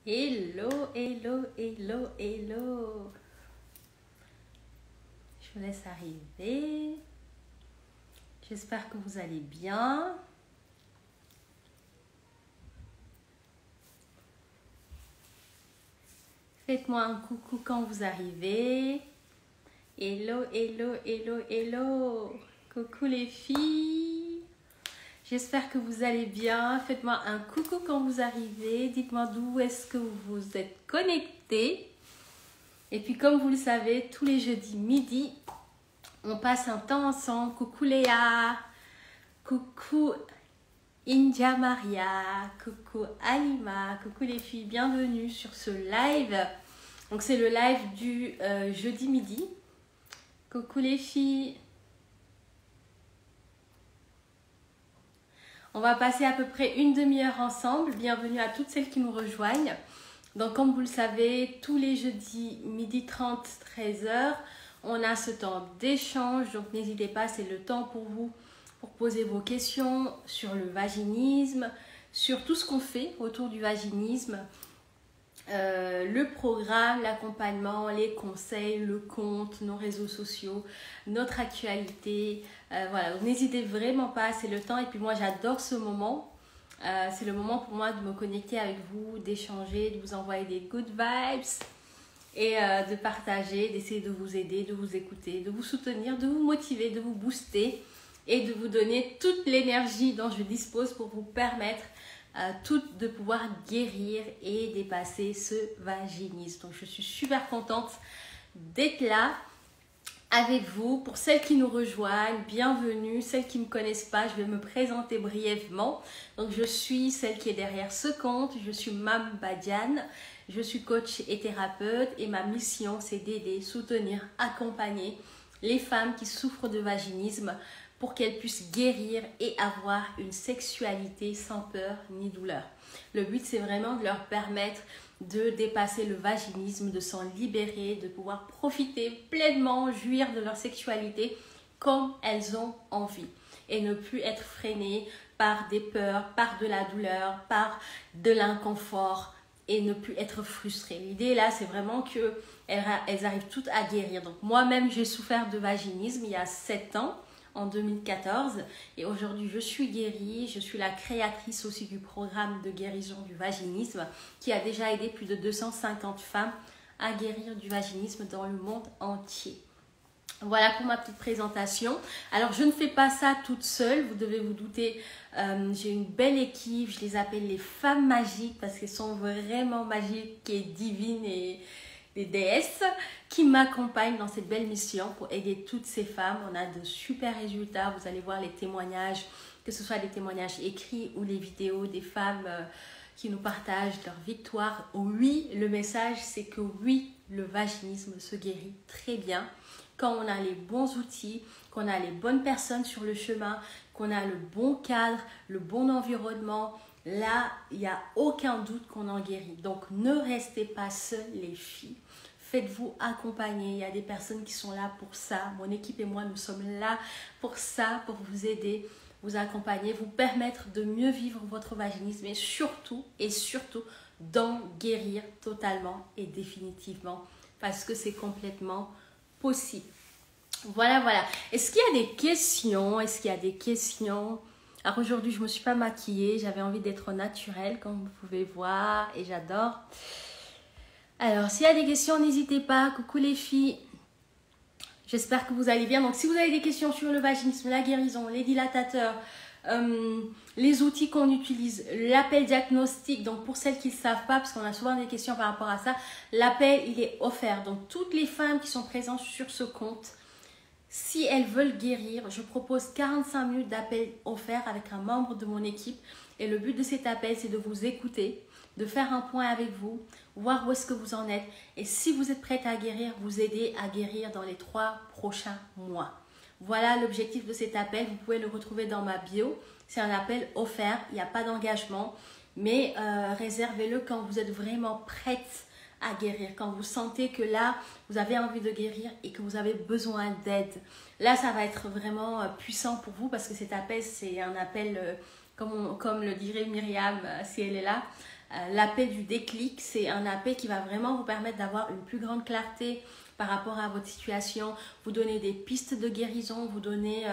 Hello, hello, hello, hello. Je vous laisse arriver. J'espère que vous allez bien. Faites-moi un coucou quand vous arrivez. Hello, hello, hello, hello. Coucou les filles. J'espère que vous allez bien. Faites-moi un coucou quand vous arrivez. Dites-moi d'où est-ce que vous êtes connectés. Et puis comme vous le savez, tous les jeudis midi, on passe un temps ensemble. Coucou Léa. Coucou India Maria. Coucou Alima. Coucou les filles. Bienvenue sur ce live. Donc c'est le live du jeudi midi. Coucou les filles. On va passer à peu près une demi-heure ensemble. Bienvenue à toutes celles qui nous rejoignent. Donc comme vous le savez, tous les jeudis, midi 30, 13h, on a ce temps d'échange. Donc n'hésitez pas, c'est le temps pour vous pour poser vos questions sur le vaginisme, sur tout ce qu'on fait autour du vaginisme, le programme, l'accompagnement, les conseils, le compte, nos réseaux sociaux, notre actualité. Voilà, donc n'hésitez vraiment pas, c'est le temps. Et puis moi, j'adore ce moment. C'est le moment pour moi de me connecter avec vous, d'échanger, de vous envoyer des good vibes et de partager, d'essayer de vous aider, de vous écouter, de vous soutenir, de vous motiver, de vous booster et de vous donner toute l'énergie dont je dispose pour vous permettre toutes de pouvoir guérir et dépasser ce vaginisme. Donc je suis super contente d'être là avec vous. Pour celles qui nous rejoignent, bienvenue. Celles qui ne me connaissent pas, je vais me présenter brièvement. Donc je suis celle qui est derrière ce compte. Je suis Mam Badiane. Je suis coach et thérapeute et ma mission c'est d'aider, soutenir, accompagner les femmes qui souffrent de vaginisme pour qu'elles puissent guérir et avoir une sexualité sans peur ni douleur. Le but, c'est vraiment de leur permettre de dépasser le vaginisme, de s'en libérer, de pouvoir profiter pleinement, jouir de leur sexualité comme elles ont envie et ne plus être freinées par des peurs, par de la douleur, par de l'inconfort et ne plus être frustrées. L'idée là, c'est vraiment qu'elles arrivent toutes à guérir. Donc moi-même, j'ai souffert de vaginisme il y a 7 ans. En 2014 et aujourd'hui je suis guérie, je suis la créatrice aussi du programme de guérison du vaginisme qui a déjà aidé plus de 250 femmes à guérir du vaginisme dans le monde entier. Voilà pour ma petite présentation. Alors je ne fais pas ça toute seule, vous devez vous douter, j'ai une belle équipe, je les appelle les femmes magiques parce qu'elles sont vraiment magiques et divines et des déesses qui m'accompagnent dans cette belle mission pour aider toutes ces femmes. On a de super résultats, vous allez voir les témoignages, que ce soit des témoignages écrits ou les vidéos des femmes qui nous partagent leur victoire. Oui, le message c'est que oui, le vaginisme se guérit très bien quand on a les bons outils, qu'on a les bonnes personnes sur le chemin, qu'on a le bon cadre, le bon environnement. Là, il n'y a aucun doute qu'on en guérit. Donc, ne restez pas seules les filles. Faites-vous accompagner. Il y a des personnes qui sont là pour ça. Mon équipe et moi, nous sommes là pour ça, pour vous aider, vous accompagner, vous permettre de mieux vivre votre vaginisme et surtout d'en guérir totalement et définitivement parce que c'est complètement possible. Voilà, voilà. Est-ce qu'il y a des questions? Alors aujourd'hui, je ne me suis pas maquillée. J'avais envie d'être naturelle, comme vous pouvez voir. Et j'adore. Alors, s'il y a des questions, n'hésitez pas. Coucou les filles. J'espère que vous allez bien. Donc, si vous avez des questions sur le vaginisme, la guérison, les dilatateurs, les outils qu'on utilise, l'appel diagnostic. Donc, pour celles qui ne savent pas, parce qu'on a souvent des questions par rapport à ça, l'appel, il est offert. Donc, toutes les femmes qui sont présentes sur ce compte, si elles veulent guérir, je propose 45 minutes d'appel offert avec un membre de mon équipe. Et le but de cet appel, c'est de vous écouter, de faire un point avec vous, voir où est-ce que vous en êtes. Et si vous êtes prête à guérir, vous aider à guérir dans les 3 prochains mois. Voilà l'objectif de cet appel. Vous pouvez le retrouver dans ma bio. C'est un appel offert, il n'y a pas d'engagement. Mais réservez-le quand vous êtes vraiment prête à guérir, quand vous sentez que là, vous avez envie de guérir et que vous avez besoin d'aide. Là, ça va être vraiment puissant pour vous parce que cet appel, c'est un appel, comme le dirait Myriam, si elle est là, L'appel du déclic, c'est un appel qui va vraiment vous permettre d'avoir une plus grande clarté par rapport à votre situation, vous donner des pistes de guérison, vous donner,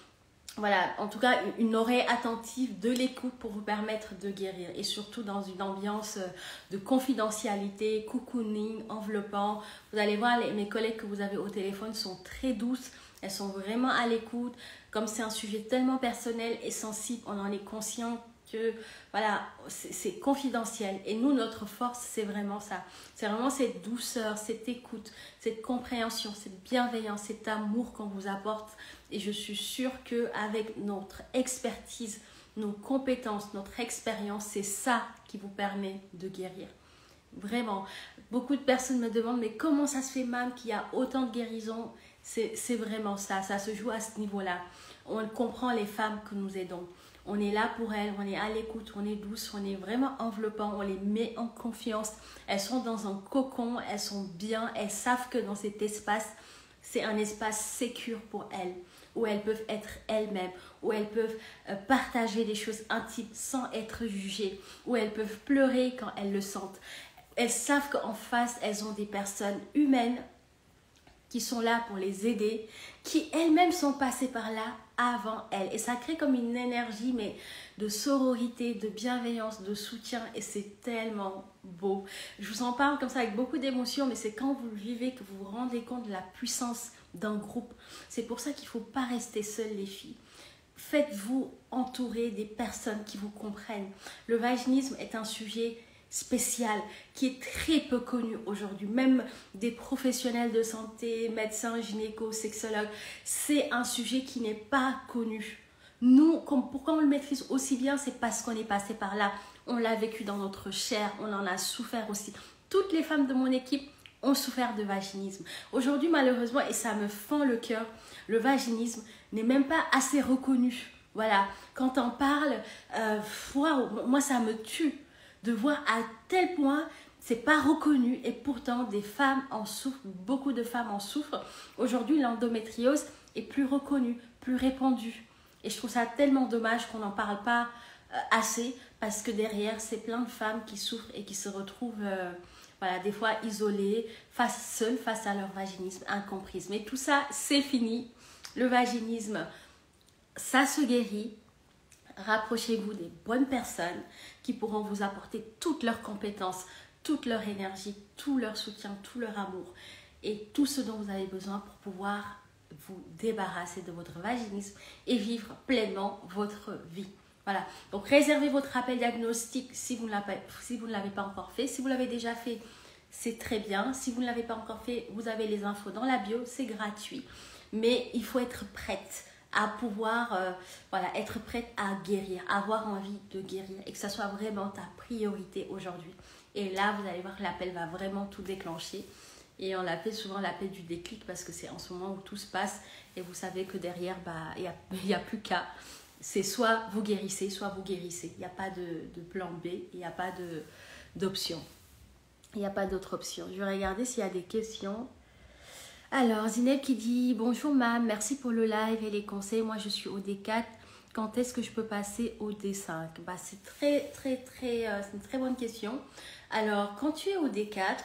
voilà, en tout cas, une oreille attentive, de l'écoute pour vous permettre de guérir. Et surtout dans une ambiance de confidentialité, cocooning, enveloppant. Vous allez voir, mes collègues que vous avez au téléphone sont très douces. Elles sont vraiment à l'écoute. Comme c'est un sujet tellement personnel et sensible, on en est conscient que voilà, c'est confidentiel. Et nous, notre force, c'est vraiment ça. C'est vraiment cette douceur, cette écoute, cette compréhension, cette bienveillance, cet amour qu'on vous apporte. Et je suis sûre qu'avec notre expertise, nos compétences, notre expérience, c'est ça qui vous permet de guérir. Vraiment. Beaucoup de personnes me demandent, mais comment ça se fait, Mam, qu'il y a autant de guérisons? C'est vraiment ça. Ça se joue à ce niveau-là. On comprend les femmes que nous aidons. On est là pour elles, on est à l'écoute, on est douce, on est vraiment enveloppant, on les met en confiance. Elles sont dans un cocon, elles sont bien, elles savent que dans cet espace, c'est un espace sécure pour elles, où elles peuvent être elles-mêmes, où elles peuvent partager des choses intimes sans être jugées, où elles peuvent pleurer quand elles le sentent. Elles savent qu'en face, elles ont des personnes humaines qui sont là pour les aider, qui elles-mêmes sont passées par là avant elles. Et ça crée comme une énergie, mais de sororité, de bienveillance, de soutien. Et c'est tellement beau. Je vous en parle comme ça avec beaucoup d'émotion, mais c'est quand vous le vivez que vous vous rendez compte de la puissance d'un groupe. C'est pour ça qu'il ne faut pas rester seul, les filles. Faites-vous entourer des personnes qui vous comprennent. Le vaginisme est un sujet spécial qui est très peu connu aujourd'hui, même des professionnels de santé, médecins, gynéco, sexologues, c'est un sujet qui n'est pas connu. Nous, pourquoi on le maîtrise aussi bien, c'est parce qu'on est passé par là, on l'a vécu dans notre chair, on en a souffert aussi. Toutes les femmes de mon équipe ont souffert de vaginisme. Aujourd'hui, malheureusement, et ça me fend le cœur, le vaginisme n'est même pas assez reconnu. Voilà, quand on parle, waouh, moi ça me tue de voir à tel point c'est pas reconnu et pourtant des femmes en souffrent, beaucoup de femmes en souffrent. Aujourd'hui, l'endométriose est plus reconnue, plus répandue. Et je trouve ça tellement dommage qu'on n'en parle pas assez parce que derrière, c'est plein de femmes qui souffrent et qui se retrouvent voilà, des fois isolées, seules face à leur vaginisme, incomprises. Mais tout ça, c'est fini. Le vaginisme, ça se guérit. Rapprochez-vous des bonnes personnes qui pourront vous apporter toutes leurs compétences, toute leur énergie, tout leur soutien, tout leur amour et tout ce dont vous avez besoin pour pouvoir vous débarrasser de votre vaginisme et vivre pleinement votre vie. Voilà, donc réservez votre appel diagnostic si vous ne l'avez pas encore fait. Si vous l'avez déjà fait, c'est très bien. Si vous ne l'avez pas encore fait, vous avez les infos dans la bio, c'est gratuit. Mais il faut être prête à pouvoir voilà, être prête à guérir, avoir envie de guérir et que ça soit vraiment ta priorité aujourd'hui. Et là, vous allez voir que l'appel va vraiment tout déclencher. Et on l'appelle souvent l'appel du déclic parce que c'est en ce moment où tout se passe et vous savez que derrière, il y a plus qu'à. C'est soit vous guérissez, soit vous guérissez. Il n'y a pas de plan B, il n'y a pas d'option. Il n'y a pas d'autre option. Je vais regarder s'il y a des questions. Alors, Zineb qui dit « Bonjour Mam, merci pour le live et les conseils. Moi, je suis au D4. Quand est-ce que je peux passer au D5 ?» C'est une très bonne question. Alors, quand tu es au D4,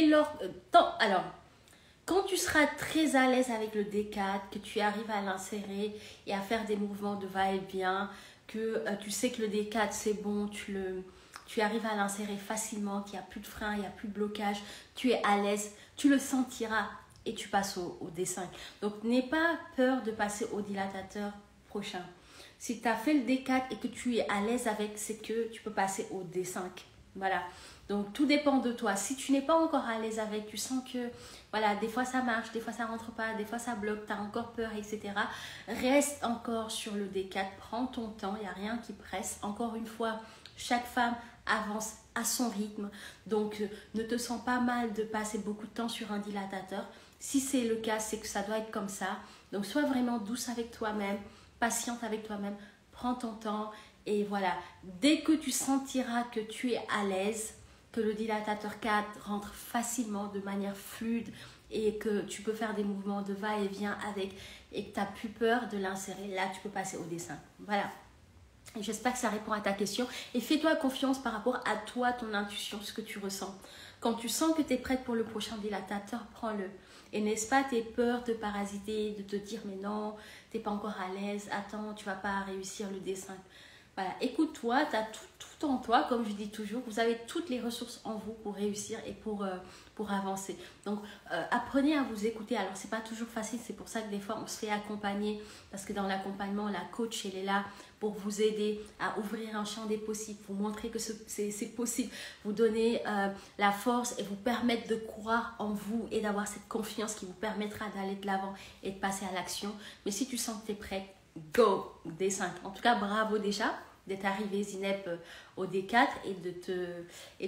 quand tu seras très à l'aise avec le D4, que tu arrives à l'insérer et à faire des mouvements de va-et-vient, que tu sais que le D4 c'est bon, tu arrives à l'insérer facilement, qu'il n'y a plus de frein, il n'y a plus de blocage, tu es à l'aise, tu le sentiras et tu passes au D5. Donc, n'aie pas peur de passer au dilatateur prochain. Si tu as fait le D4 et que tu es à l'aise avec, c'est que tu peux passer au D5. Voilà. Donc, tout dépend de toi. Si tu n'es pas encore à l'aise avec, tu sens que, voilà, des fois ça marche, des fois ça rentre pas, des fois ça bloque, tu as encore peur, etc. Reste encore sur le D4, prends ton temps, il n'y a rien qui presse. Encore une fois, chaque femme avance à son rythme. Donc, ne te sens pas mal de passer beaucoup de temps sur un dilatateur. Si c'est le cas, c'est que ça doit être comme ça. Donc, sois vraiment douce avec toi-même, patiente avec toi-même, prends ton temps. Et voilà, dès que tu sentiras que tu es à l'aise, que le dilatateur 4 rentre facilement de manière fluide et que tu peux faire des mouvements de va-et-vient avec et que tu n'as plus peur de l'insérer, là tu peux passer au D5. Voilà. Et j'espère que ça répond à ta question. Et fais-toi confiance par rapport à toi, ton intuition, ce que tu ressens. Quand tu sens que tu es prête pour le prochain dilatateur, prends-le. Et n'est-ce pas tes peurs de parasiter, de te dire mais non, tu n'es pas encore à l'aise, attends, tu ne vas pas réussir le dessin. Voilà, écoute-toi, tu as tout en toi, comme je dis toujours, vous avez toutes les ressources en vous pour réussir et pour avancer. Donc, apprenez à vous écouter. Alors, c'est pas toujours facile, c'est pour ça que des fois, on se fait accompagner, parce que dans l'accompagnement, la coach, elle est là pour vous aider à ouvrir un champ des possibles, vous montrer que c'est possible, vous donner la force et vous permettre de croire en vous et d'avoir cette confiance qui vous permettra d'aller de l'avant et de passer à l'action. Mais si tu sens que tu es prête, go, D5. En tout cas, bravo déjà d'être arrivé Zineb au D4 et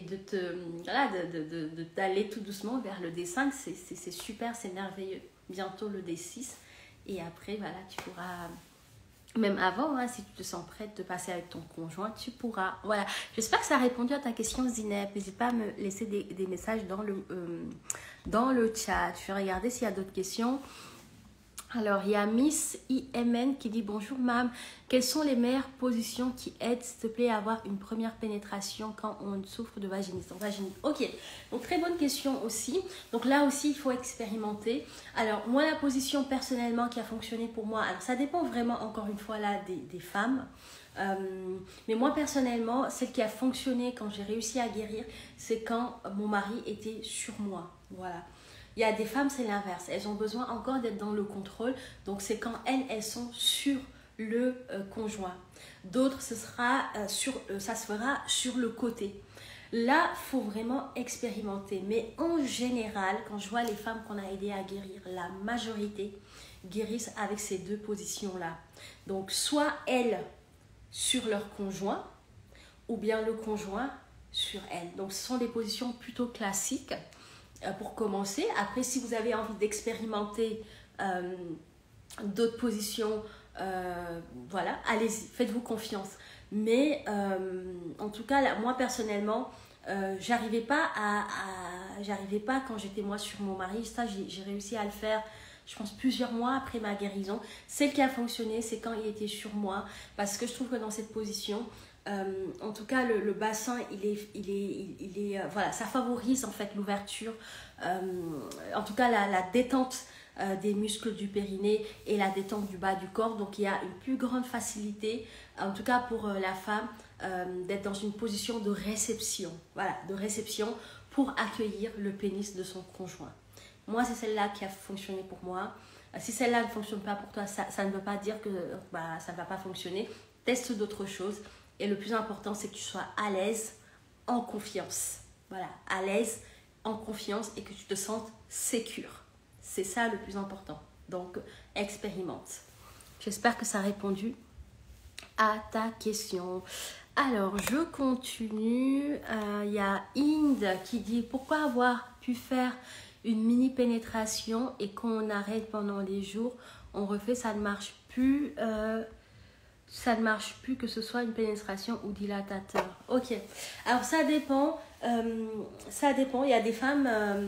d'aller tout doucement vers le D5. C'est super, c'est merveilleux. Bientôt le D6 et après voilà, tu pourras, même avant, hein, si tu te sens prête de passer avec ton conjoint, tu pourras. Voilà, j'espère que ça a répondu à ta question Zineb. N'hésite pas à me laisser des messages dans le chat. Je vais regarder s'il y a d'autres questions. Alors, il y a Miss IMN qui dit « Bonjour, Mam. Quelles sont les meilleures positions qui aident, s'il te plaît, à avoir une première pénétration quand on souffre de vaginisme ?» Ok, donc très bonne question aussi. Donc là aussi, il faut expérimenter. Alors, moi, la position personnellement qui a fonctionné pour moi, alors ça dépend vraiment, encore une fois, là, des femmes. Mais moi, personnellement, celle qui a fonctionné quand j'ai réussi à guérir, c'est quand mon mari était sur moi. Voilà. Il y a des femmes, c'est l'inverse. Elles ont besoin encore d'être dans le contrôle. Donc, c'est quand elles sont sur le conjoint. D'autres, ça se fera sur le côté. Là, il faut vraiment expérimenter. Mais en général, quand je vois les femmes qu'on a aidées à guérir, la majorité guérissent avec ces deux positions-là. Donc, soit elles sur leur conjoint, ou bien le conjoint sur elles. Donc, ce sont des positions plutôt classiques. Pour commencer, après si vous avez envie d'expérimenter d'autres positions, voilà, allez-y, faites-vous confiance. Mais en tout cas, là, moi personnellement, j'arrivais pas quand j'étais moi sur mon mari. Ça, j'ai réussi à le faire, je pense, plusieurs mois après ma guérison. Celle qui a fonctionné, c'est quand il était sur moi, parce que je trouve que dans cette position, en tout cas le bassin voilà, ça favorise en fait l'ouverture, en tout cas la détente des muscles du périnée et la détente du bas du corps. Donc il y a une plus grande facilité, en tout cas pour la femme, d'être dans une position de réception, voilà, de réception pour accueillir le pénis de son conjoint. Moi, c'est celle-là qui a fonctionné pour moi. Si celle-là ne fonctionne pas pour toi, ça ne veut pas dire que ça ne va pas fonctionner. Teste d'autres choses. Et le plus important, c'est que tu sois à l'aise, en confiance. Voilà, à l'aise, en confiance et que tu te sentes sécure. C'est ça le plus important. Donc, expérimente. J'espère que ça a répondu à ta question. Alors, je continue. Il y a Inde qui dit « Pourquoi avoir pu faire une mini pénétration et qu'on arrête pendant les jours, on refait, ça ne marche plus ça ne marche plus, que ce soit une pénétration ou dilatateur. » Ok, alors ça dépend. Il y a des femmes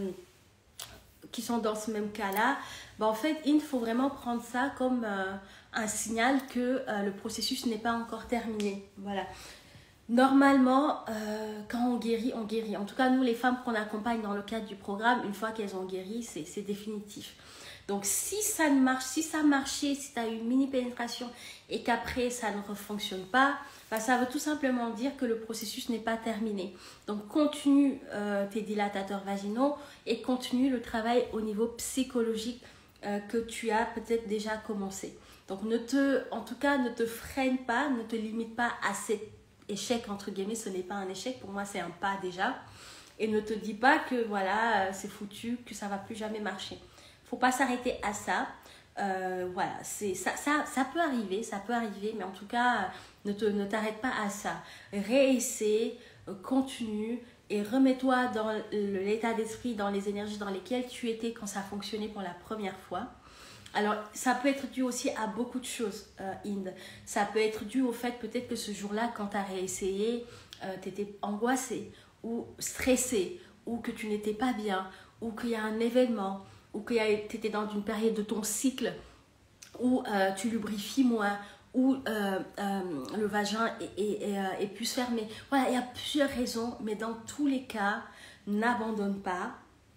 qui sont dans ce même cas-là. En fait, il faut vraiment prendre ça comme un signal que le processus n'est pas encore terminé. Voilà. Normalement, quand on guérit, on guérit. En tout cas, nous, les femmes qu'on accompagne dans le cadre du programme, une fois qu'elles ont guéri, c'est définitif. Donc, si ça ne marche, si ça marchait, si tu as eu une mini pénétration et qu'après ça ne fonctionne pas, ça veut tout simplement dire que le processus n'est pas terminé. Donc, continue tes dilatateurs vaginaux et continue le travail au niveau psychologique que tu as peut-être déjà commencé. Donc, en tout cas, ne te freine pas, ne te limite pas à cet échec, entre guillemets. Ce n'est pas un échec, pour moi, c'est un pas déjà. Et ne te dis pas que voilà, c'est foutu, que ça ne va plus jamais marcher. Faut pas s'arrêter à ça. Voilà, ça peut arriver, mais en tout cas, ne t'arrête pas à ça. Réessaie, continue et remets-toi dans l'état d'esprit, dans les énergies dans lesquelles tu étais quand ça a fonctionné pour la première fois. Alors, ça peut être dû aussi à beaucoup de choses, Inde. Ça peut être dû au fait peut-être que ce jour-là, quand tu as réessayé, tu étais angoissée ou stressée, ou que tu n'étais pas bien, ou qu'il y a un événement, ou que tu étais dans une période de ton cycle où tu lubrifies moins, où le vagin est plus fermé. Voilà, il y a plusieurs raisons, mais dans tous les cas, n'abandonne pas.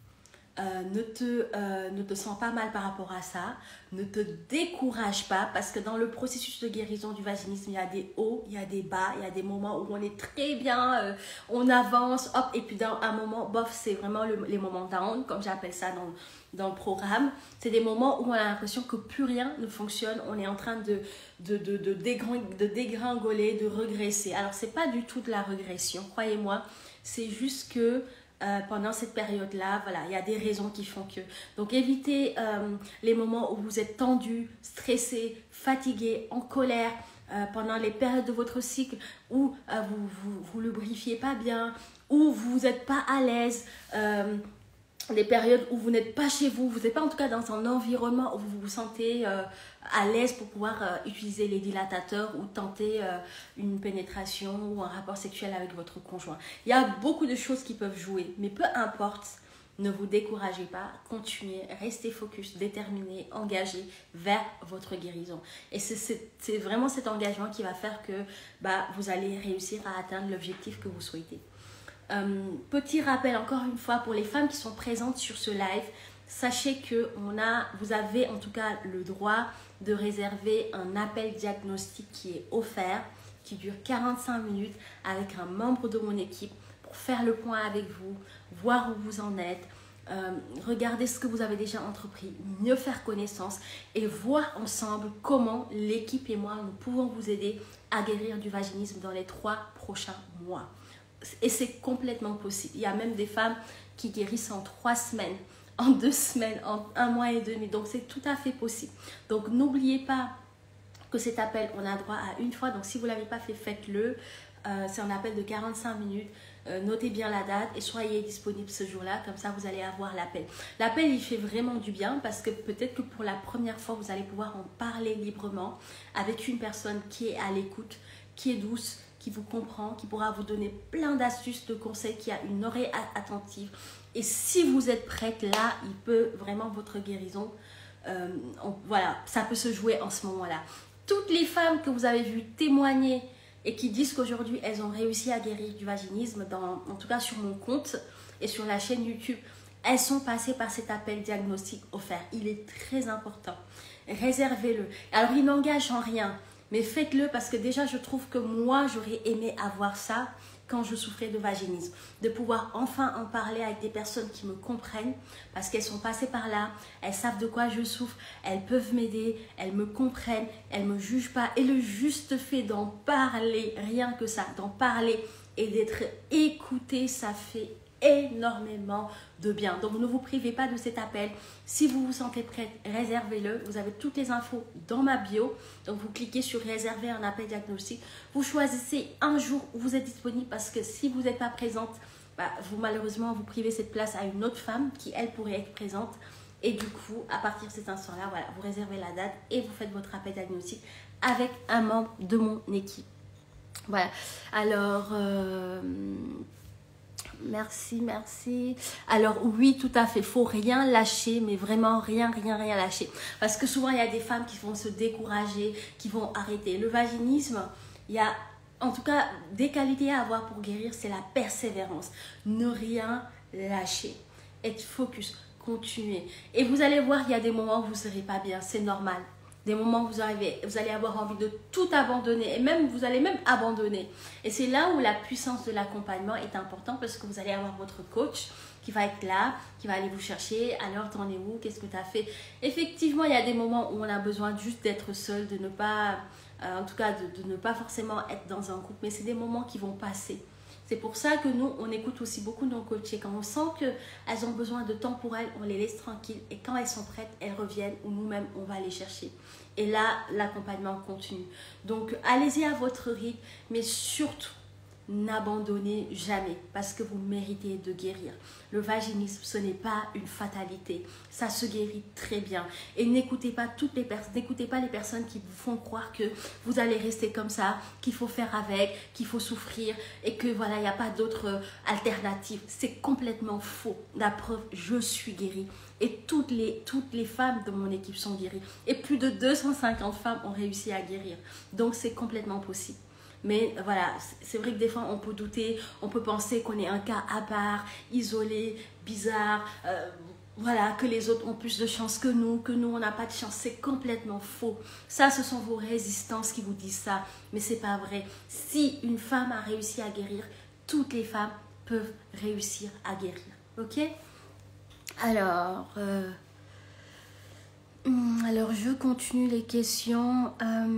Ne te sens pas mal par rapport à ça, ne te décourage pas parce que dans le processus de guérison du vaginisme, il y a des hauts, il y a des bas, il y a des moments où on est très bien, on avance, hop, et puis dans un moment, bof, c'est vraiment les moments down, comme j'appelle ça dans le programme. C'est des moments où on a l'impression que plus rien ne fonctionne, on est en train de dégringoler, de regresser. Alors, c'est pas du tout de la régression, croyez-moi, c'est juste que pendant cette période-là, voilà, il y a des raisons qui font que. Donc, évitez les moments où vous êtes tendu, stressé, fatigué, en colère, pendant les périodes de votre cycle où vous lubrifiez pas bien, où vous n'êtes pas à l'aise, les périodes où vous n'êtes pas chez vous, vous n'êtes pas en tout cas dans un environnement où vous vous sentez à l'aise pour pouvoir utiliser les dilatateurs ou tenter une pénétration ou un rapport sexuel avec votre conjoint. Il y a beaucoup de choses qui peuvent jouer, mais peu importe, ne vous découragez pas, continuez, restez focus, déterminé, engagé vers votre guérison. Et c'est vraiment cet engagement qui va faire que vous allez réussir à atteindre l'objectif que vous souhaitez. Petit rappel encore une fois pour les femmes qui sont présentes sur ce live, sachez que vous avez en tout cas le droit de réserver un appel diagnostic qui est offert, qui dure 45 minutes avec un membre de mon équipe pour faire le point avec vous, voir où vous en êtes, regarder ce que vous avez déjà entrepris, mieux faire connaissance et voir ensemble comment l'équipe et moi nous pouvons vous aider à guérir du vaginisme dans les 3 prochains mois. Et c'est complètement possible. Il y a même des femmes qui guérissent en 3 semaines, en 2 semaines, en 1 mois et demi. Donc, c'est tout à fait possible. Donc, n'oubliez pas que cet appel, on a droit à une fois. Donc, si vous ne l'avez pas fait, faites-le. C'est un appel de 45 minutes. Notez bien la date et soyez disponible ce jour-là. Comme ça, vous allez avoir l'appel. L'appel, il fait vraiment du bien parce que peut-être que pour la première fois, vous allez pouvoir en parler librement avec une personne qui est à l'écoute, qui est douce, qui vous comprend, qui pourra vous donner plein d'astuces, de conseils, qui a une oreille attentive. Et si vous êtes prête, là, il peut vraiment votre guérison, voilà, ça peut se jouer en ce moment-là. Toutes les femmes que vous avez vues témoigner et qui disent qu'aujourd'hui, elles ont réussi à guérir du vaginisme, en tout cas sur mon compte et sur la chaîne YouTube, elles sont passées par cet appel diagnostic offert. Il est très important. Réservez-le. Alors, il n'engage en rien. Mais faites-le parce que déjà, je trouve que moi, j'aurais aimé avoir ça quand je souffrais de vaginisme. De pouvoir enfin en parler avec des personnes qui me comprennent parce qu'elles sont passées par là, elles savent de quoi je souffre, elles peuvent m'aider, elles me comprennent, elles ne me jugent pas. Et le juste fait d'en parler, rien que ça, d'en parler et d'être écouté, ça fait énormément de bien. Donc ne vous privez pas de cet appel. Si vous vous sentez prête, réservez-le. Vous avez toutes les infos dans ma bio. Donc vous cliquez sur réserver un appel diagnostic. Vous choisissez un jour où vous êtes disponible parce que si vous n'êtes pas présente, vous malheureusement vous privez cette place à une autre femme qui elle pourrait être présente. Et du coup, à partir de cet instant-là, voilà, vous réservez la date et vous faites votre appel diagnostic avec un membre de mon équipe. Voilà. Alors merci. Alors oui, tout à fait, faut rien lâcher, mais vraiment rien lâcher. Parce que souvent, il y a des femmes qui vont se décourager, qui vont arrêter. Le vaginisme, il y a en tout cas des qualités à avoir pour guérir, c'est la persévérance. Ne rien lâcher, être focus, continuer. Et vous allez voir, il y a des moments où vous ne serez pas bien, c'est normal. Des moments où vous allez avoir envie de tout abandonner et même vous allez même abandonner. Et c'est là où la puissance de l'accompagnement est importante parce que vous allez avoir votre coach qui va être là, qui va aller vous chercher. Alors, t'en es où? Qu'est-ce que tu as fait? Effectivement, il y a des moments où on a besoin juste d'être seul, de ne pas, en tout cas, de ne pas forcément être dans un groupe. Mais c'est des moments qui vont passer. C'est pour ça que nous, on écoute aussi beaucoup nos coachés. Quand on sent qu'elles ont besoin de temps pour elles, on les laisse tranquilles. Et quand elles sont prêtes, elles reviennent ou nous-mêmes, on va les chercher. Et là, l'accompagnement continue. Donc, allez-y à votre rythme, mais surtout, n'abandonnez jamais parce que vous méritez de guérir. Le vaginisme, ce n'est pas une fatalité. Ça se guérit très bien. Et n'écoutez pas les personnes qui vous font croire que vous allez rester comme ça, qu'il faut faire avec, qu'il faut souffrir et que voilà, il n'y a pas d'autre alternative. C'est complètement faux. La preuve, je suis guérie. Et toutes les femmes de mon équipe sont guéries. Et plus de 250 femmes ont réussi à guérir. Donc, c'est complètement possible. Mais voilà, c'est vrai que des fois, on peut douter, on peut penser qu'on est un cas à part, isolé, bizarre, voilà, que les autres ont plus de chance que nous on n'a pas de chance. C'est complètement faux. Ça, ce sont vos résistances qui vous disent ça, mais c'est pas vrai. Si une femme a réussi à guérir, toutes les femmes peuvent réussir à guérir. Ok? Alors, je continue les questions.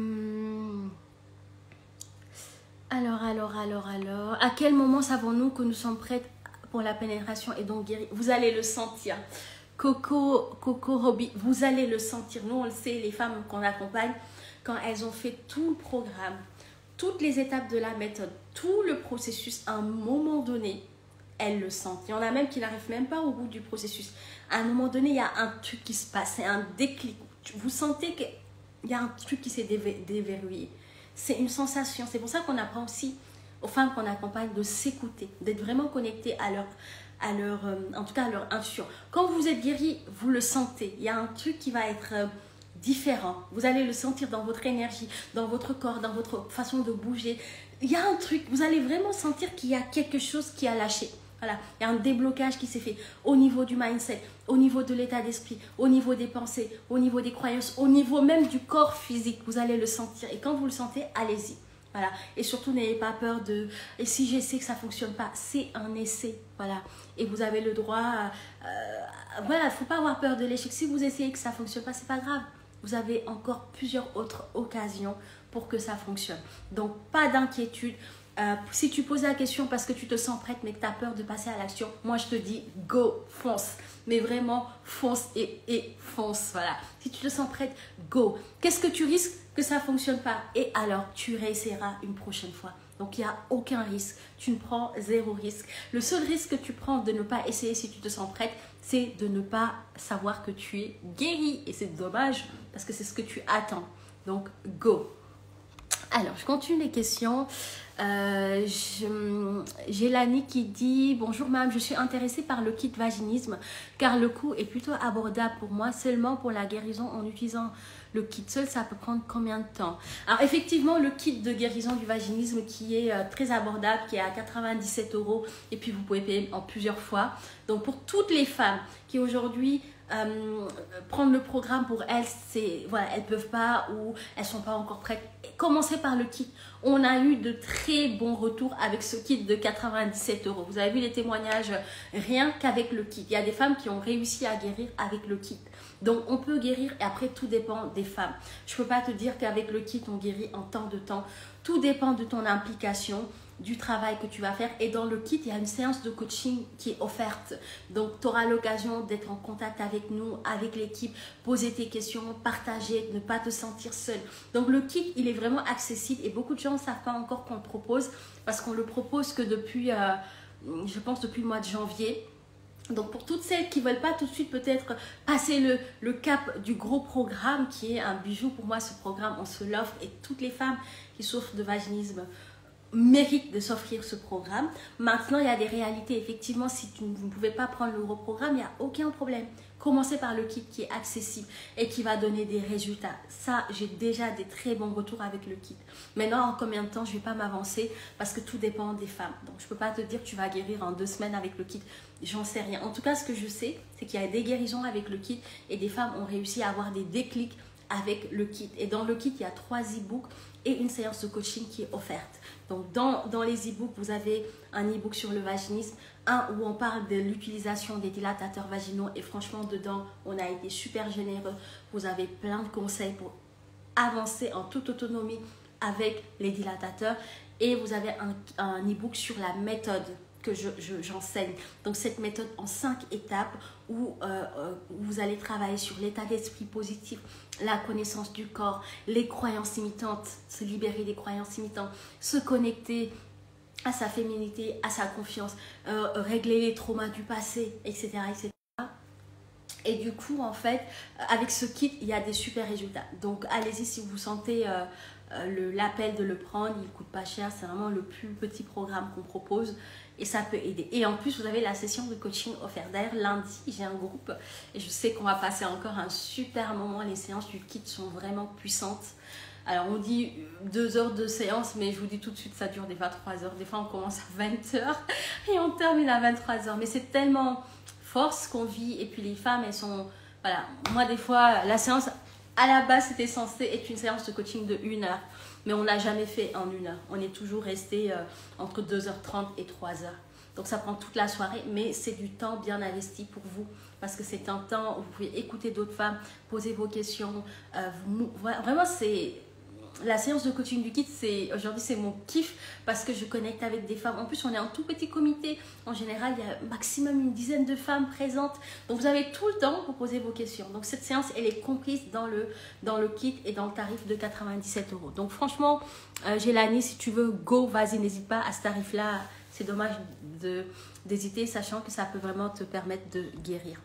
Alors, à quel moment savons-nous que nous sommes prêtes pour la pénétration et donc guérir? Vous allez le sentir. Coco Robbie, vous allez le sentir. Nous, on le sait, les femmes qu'on accompagne, quand elles ont fait tout le programme, toutes les étapes de la méthode, tout le processus, à un moment donné, elles le sentent. Il y en a même qui n'arrivent même pas au bout du processus. À un moment donné, il y a un truc qui se passe, c'est un déclic. Vous sentez qu'il y a un truc qui s'est déverrouillé. C'est une sensation. C'est pour ça qu'on apprend aussi aux femmes qu'on accompagne de s'écouter, d'être vraiment connectées à leur intuition. Quand vous êtes guéri, vous le sentez. Il y a un truc qui va être différent. Vous allez le sentir dans votre énergie, dans votre corps, dans votre façon de bouger. Il y a un truc. Vous allez vraiment sentir qu'il y a quelque chose qui a lâché. Voilà, il y a un déblocage qui s'est fait au niveau du mindset, au niveau de l'état d'esprit, au niveau des pensées, au niveau des croyances, au niveau même du corps physique. Vous allez le sentir. Et quand vous le sentez, allez-y. Voilà. Et surtout, n'ayez pas peur de... Et si j'essaie que ça ne fonctionne pas, c'est un essai. Voilà. Et vous avez le droit... voilà, il ne faut pas avoir peur de l'échec. Si vous essayez que ça ne fonctionne pas, ce n'est pas grave. Vous avez encore plusieurs autres occasions pour que ça fonctionne. Donc, pas d'inquiétude. Si tu poses la question parce que tu te sens prête mais que tu as peur de passer à l'action, moi je te dis go, fonce. Mais vraiment, fonce et fonce. Voilà. Si tu te sens prête, go. Qu'est-ce que tu risques que ça ne fonctionne pas? Et alors, tu réessayeras une prochaine fois. Donc, il n'y a aucun risque. Tu ne prends zéro risque. Le seul risque que tu prends de ne pas essayer si tu te sens prête, c'est de ne pas savoir que tu es guérie. Et c'est dommage parce que c'est ce que tu attends. Donc, go. Alors, je continue les questions. J'ai Lani qui dit « Bonjour madame, je suis intéressée par le kit vaginisme car le coût est plutôt abordable pour moi, seulement pour la guérison en utilisant le kit seul, ça peut prendre combien de temps ?» Alors effectivement, le kit de guérison du vaginisme qui est très abordable, qui est à 97 € et puis vous pouvez payer en plusieurs fois. Donc pour toutes les femmes qui aujourd'hui prendre le programme pour elles, c'est voilà, elles peuvent pas ou elles sont pas encore prêtes. Commencez par le kit. On a eu de très bons retours avec ce kit de 97 €. Vous avez vu les témoignages rien qu'avec le kit. Il y a des femmes qui ont réussi à guérir avec le kit. Donc on peut guérir et après tout dépend des femmes. Je peux pas te dire qu'avec le kit on guérit en tant de temps. Tout dépend de ton implication, du travail que tu vas faire. Et dans le kit, il y a une séance de coaching qui est offerte. Donc, tu auras l'occasion d'être en contact avec nous, avec l'équipe, poser tes questions, partager, ne pas te sentir seul. Donc, le kit, il est vraiment accessible et beaucoup de gens ne savent pas encore qu'on le propose parce qu'on le propose que depuis, je pense, depuis le mois de janvier. Donc, pour toutes celles qui ne veulent pas tout de suite peut-être passer le cap du gros programme qui est un bijou, pour moi, ce programme, on se l'offre et toutes les femmes qui souffrent de vaginisme mérite de s'offrir ce programme. Maintenant, il y a des réalités. Effectivement, si vous ne pouvez pas prendre le gros programme, il n'y a aucun problème. Commencez par le kit qui est accessible et qui va donner des résultats. Ça, j'ai déjà des très bons retours avec le kit. Maintenant, en combien de temps, je ne vais pas m'avancer parce que tout dépend des femmes. Donc, je ne peux pas te dire que tu vas guérir en 2 semaines avec le kit. J'en sais rien. En tout cas, ce que je sais, c'est qu'il y a des guérisons avec le kit et des femmes ont réussi à avoir des déclics avec le kit. Et dans le kit, il y a 3 e-books et une séance de coaching qui est offerte. Donc, dans les e-books, vous avez un e-book sur le vaginisme, un où on parle de l'utilisation des dilatateurs vaginaux et franchement, dedans, on a été super généreux. Vous avez plein de conseils pour avancer en toute autonomie avec les dilatateurs et vous avez un e-book sur la méthode que j'enseigne. Donc, cette méthode en 5 étapes où vous allez travailler sur l'état d'esprit positif, la connaissance du corps, les croyances limitantes, se libérer des croyances limitantes, se connecter à sa féminité, à sa confiance, régler les traumas du passé, etc., etc. Et du coup, en fait, avec ce kit, il y a des super résultats. Donc, allez-y si vous sentez l'appel de le prendre. Il ne coûte pas cher. C'est vraiment le plus petit programme qu'on propose. Et ça peut aider. Et en plus, vous avez la session de coaching offerte. D'ailleurs, lundi, j'ai un groupe. Et je sais qu'on va passer encore un super moment. Les séances du kit sont vraiment puissantes. Alors, on dit 2 heures de séance, mais je vous dis tout de suite, ça dure des 23 heures. Des fois, on commence à 20 heures et on termine à 23 heures. Mais c'est tellement force qu'on vit. Et puis, les femmes, elles sont... Voilà, moi, des fois, la séance, à la base, c'était censé être une séance de coaching de 1 heure. Mais on ne l'a jamais fait en 1 heure. On est toujours resté entre 2h30 et 3h. Donc, ça prend toute la soirée, mais c'est du temps bien investi pour vous. Parce que c'est un temps où vous pouvez écouter d'autres femmes, poser vos questions. Vraiment, c'est... La séance de coaching du kit, aujourd'hui, c'est mon kiff parce que je connecte avec des femmes. En plus, on est un tout petit comité. En général, il y a maximum une dizaine de femmes présentes. Donc, vous avez tout le temps pour poser vos questions. Donc, cette séance, elle est comprise dans le kit et dans le tarif de 97 €. Donc, franchement, Gélanie, si tu veux, go, vas-y, n'hésite pas à ce tarif-là. C'est dommage d'hésiter, sachant que ça peut vraiment te permettre de guérir.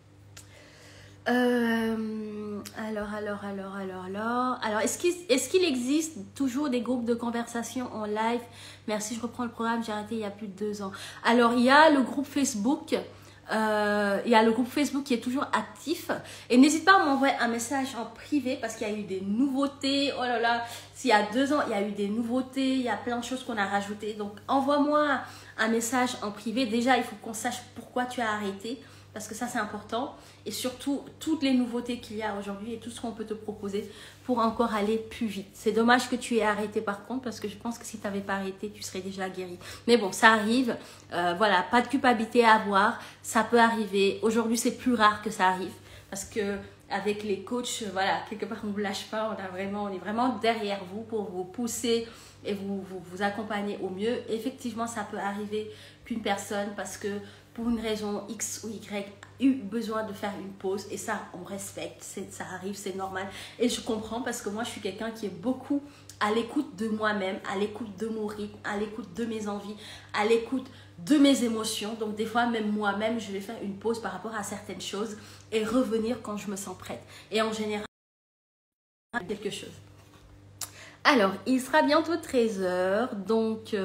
Alors, est-ce qu'il existe toujours des groupes de conversation en live? Merci, je reprends le programme, j'ai arrêté il y a plus de 2 ans. Alors, il y a le groupe Facebook. Qui est toujours actif. Et n'hésite pas à m'envoyer un message en privé parce qu'il y a eu des nouveautés. Oh là là, s'il y a 2 ans, il y a eu des nouveautés. Il y a plein de choses qu'on a rajoutées. Donc, envoie-moi un message en privé. Déjà, il faut qu'on sache pourquoi tu as arrêté. Parce que ça, c'est important. Et surtout, toutes les nouveautés qu'il y a aujourd'hui et tout ce qu'on peut te proposer pour encore aller plus vite. C'est dommage que tu aies arrêté par contre, parce que je pense que si tu n'avais pas arrêté, tu serais déjà guéri. Mais bon, ça arrive. Voilà, pas de culpabilité à avoir. Ça peut arriver. Aujourd'hui, c'est plus rare que ça arrive. Parce que avec les coachs, voilà, quelque part, on ne vous lâche pas. On est vraiment derrière vous pour vous pousser et vous accompagner au mieux. Effectivement, ça peut arriver qu'une personne, parce que pour une raison X ou Y, eu besoin de faire une pause. Et ça, on respecte. Ça arrive, c'est normal. Et je comprends parce que moi, je suis quelqu'un qui est beaucoup à l'écoute de moi-même, à l'écoute de mon rythme, à l'écoute de mes envies, à l'écoute de mes émotions. Donc, des fois, même moi-même, je vais faire une pause par rapport à certaines choses et revenir quand je me sens prête. Et en général, quelque chose. Alors, il sera bientôt 13 h. Donc...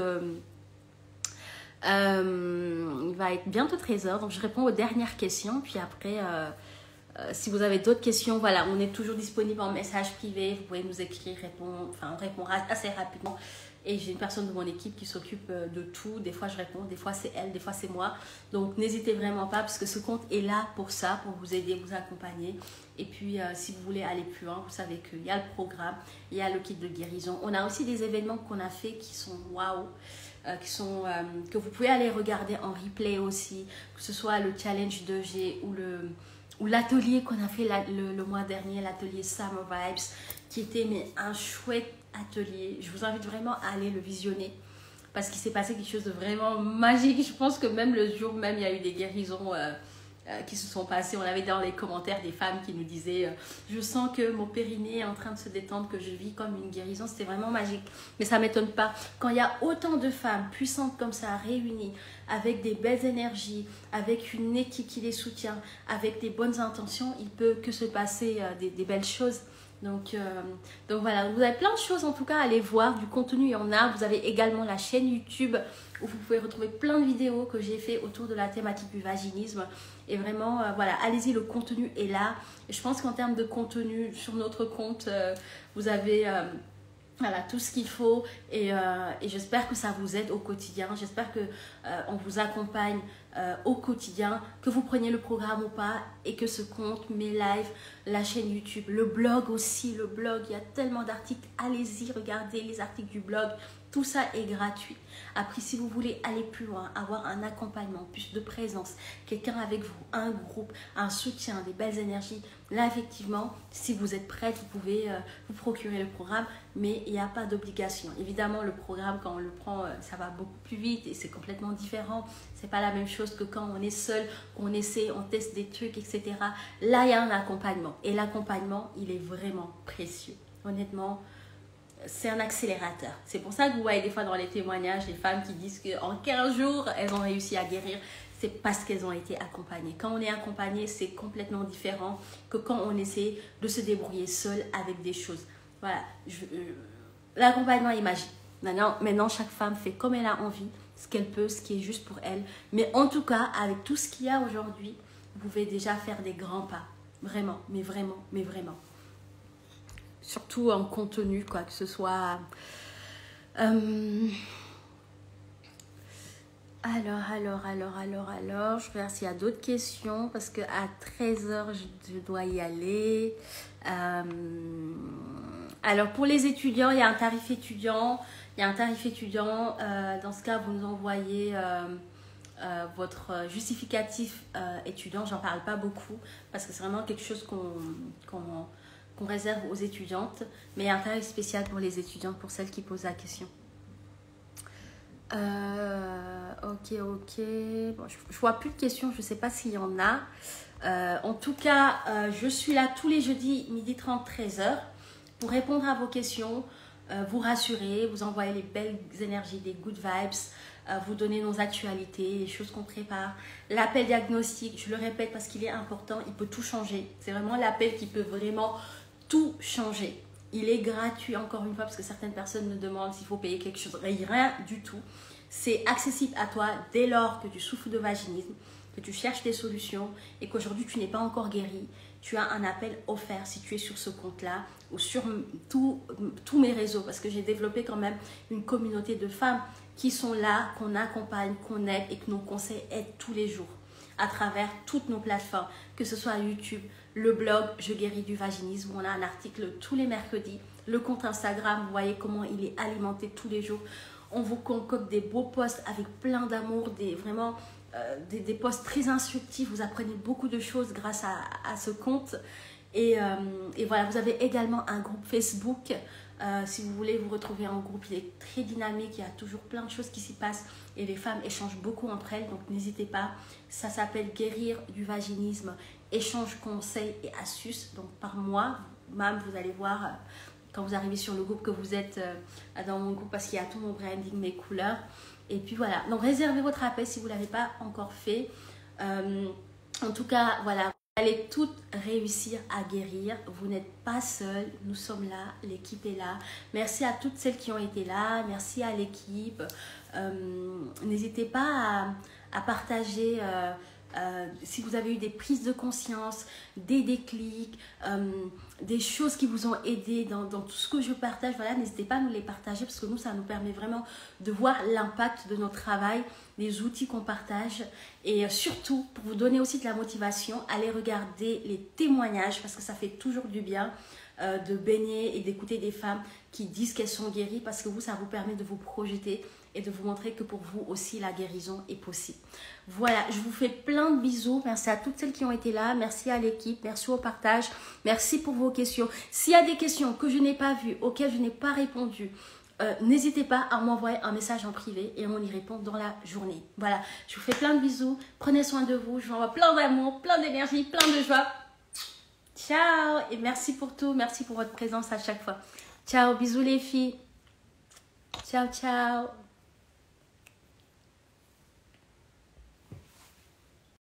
il va être bientôt 13 h, donc je réponds aux dernières questions. Puis après, si vous avez d'autres questions, voilà, on est toujours disponible en message privé. Vous pouvez nous écrire, on répondra assez rapidement. Et j'ai une personne de mon équipe qui s'occupe de tout. Des fois, je réponds, des fois, c'est elle, des fois, c'est moi. Donc, n'hésitez vraiment pas parce que ce compte est là pour ça, pour vous aider, vous accompagner. Et puis, si vous voulez aller plus loin, vous savez qu'il y a le programme, il y a le kit de guérison. On a aussi des événements qu'on a fait qui sont waouh. Que vous pouvez aller regarder en replay aussi, que ce soit le challenge 2G ou l'atelier qu'on a fait le mois dernier, l'atelier Summer Vibes, qui était un chouette atelier. Je vous invite vraiment à aller le visionner parce qu'il s'est passé quelque chose de vraiment magique. Je pense que même le jour même, il y a eu des guérisons qui se sont passées. On avait dans les commentaires des femmes qui nous disaient je sens que mon périnée est en train de se détendre, que je vis comme une guérison. C'était vraiment magique. Mais ça ne m'étonne pas. Quand il y a autant de femmes puissantes comme ça réunies, avec des belles énergies, avec une équipe qui les soutient, avec des bonnes intentions, il peut que se passer des belles choses. Donc voilà, vous avez plein de choses en tout cas à aller voir, du contenu il y en a. Vous avez également la chaîne YouTube où vous pouvez retrouver plein de vidéos que j'ai fait autour de la thématique du vaginisme. Et vraiment, voilà, allez-y, le contenu est là. Et je pense qu'en termes de contenu sur notre compte, vous avez voilà, tout ce qu'il faut. Et j'espère que ça vous aide au quotidien. J'espère qu'on vous accompagne au quotidien, que vous preniez le programme ou pas, et que ce compte, mes lives, la chaîne YouTube, le blog aussi, le blog, il y a tellement d'articles, allez-y, regardez les articles du blog, tout ça est gratuit. Après, si vous voulez aller plus loin, avoir un accompagnement, plus de présence, quelqu'un avec vous, un groupe, un soutien, des belles énergies, là effectivement, si vous êtes prête, vous pouvez vous procurer le programme, mais il n'y a pas d'obligation. Évidemment, le programme, quand on le prend, ça va beaucoup plus vite et c'est complètement différent. C'est pas la même chose que quand on est seul, qu'on essaie, on teste des trucs, etc. Là, il y a un accompagnement et l'accompagnement, il est vraiment précieux. Honnêtement, c'est un accélérateur. C'est pour ça que vous voyez des fois dans les témoignages les femmes qui disent qu'en 15 jours, elles ont réussi à guérir. C'est parce qu'elles ont été accompagnées. Quand on est accompagné, c'est complètement différent que quand on essaie de se débrouiller seul avec des choses. Voilà, l'accompagnement est magique. Maintenant, chaque femme fait comme elle a envie, ce qu'elle peut, ce qui est juste pour elle. Mais en tout cas, avec tout ce qu'il y a aujourd'hui, vous pouvez déjà faire des grands pas. Vraiment, mais vraiment, mais vraiment. Surtout en contenu, quoi, que ce soit... Alors, je regarde s'il y a d'autres questions parce qu'à 13h, je dois y aller. Alors, pour les étudiants, il y a un tarif étudiant. Dans ce cas, vous nous envoyez votre justificatif étudiant. J'en parle pas beaucoup parce que c'est vraiment quelque chose qu'on réserve aux étudiantes. Mais il y a un tarif spécial pour les étudiantes, pour celles qui posent la question. Ok. Bon, je vois plus de questions, je sais pas s'il y en a. En tout cas, je suis là tous les jeudis, 12h30, 13h, pour répondre à vos questions, vous rassurer, vous envoyer les belles énergies, des good vibes, vous donner nos actualités, les choses qu'on prépare. L'appel diagnostic, je le répète parce qu'il est important, il peut tout changer. C'est vraiment l'appel qui peut vraiment tout changer. Il est gratuit, encore une fois, parce que certaines personnes me demandent s'il faut payer quelque chose. Rien du tout. C'est accessible à toi dès lors que tu souffres de vaginisme, que tu cherches des solutions et qu'aujourd'hui tu n'es pas encore guéri. Tu as un appel offert si tu es sur ce compte-là ou sur tous mes réseaux, parce que j'ai développé quand même une communauté de femmes qui sont là, qu'on accompagne, qu'on aide et que nos conseils aident tous les jours à travers toutes nos plateformes, que ce soit YouTube, le blog Je guéris du vaginisme, où on a un article tous les mercredis, le compte Instagram, vous voyez comment il est alimenté tous les jours. On vous concocte des beaux posts avec plein d'amour, des posts très instructifs, vous apprenez beaucoup de choses grâce à ce compte. Et voilà, vous avez également un groupe Facebook. Si vous voulez vous retrouver en groupe, il est très dynamique, il y a toujours plein de choses qui s'y passent et les femmes échangent beaucoup entre elles, donc n'hésitez pas. Ça s'appelle Guérir du vaginisme, échange conseils et astuces, donc par mois. Même vous allez voir quand vous arrivez sur le groupe que vous êtes dans mon groupe parce qu'il y a tout mon branding, mes couleurs. Et puis voilà, donc réservez votre appel si vous ne l'avez pas encore fait. En tout cas, voilà. Vous allez toutes réussir à guérir. Vous n'êtes pas seules. Nous sommes là. L'équipe est là. Merci à toutes celles qui ont été là. Merci à l'équipe. N'hésitez pas à partager si vous avez eu des prises de conscience, des déclics, des choses qui vous ont aidé dans tout ce que je partage. Voilà, n'hésitez pas à nous les partager parce que nous, ça nous permet vraiment de voir l'impact de notre travail, des outils qu'on partage. Et surtout, pour vous donner aussi de la motivation, allez regarder les témoignages parce que ça fait toujours du bien de baigner et d'écouter des femmes qui disent qu'elles sont guéries parce que vous, ça vous permet de vous projeter et de vous montrer que pour vous aussi, la guérison est possible. Voilà, je vous fais plein de bisous. Merci à toutes celles qui ont été là. Merci à l'équipe. Merci au partage. Merci pour vos questions. S'il y a des questions que je n'ai pas vues, auxquelles je n'ai pas répondu, n'hésitez pas à m'envoyer un message en privé et on y répond dans la journée. Voilà, je vous fais plein de bisous. Prenez soin de vous. Je vous envoie plein d'amour, plein d'énergie, plein de joie. Ciao et merci pour tout. Merci pour votre présence à chaque fois. Ciao, bisous les filles. Ciao, ciao.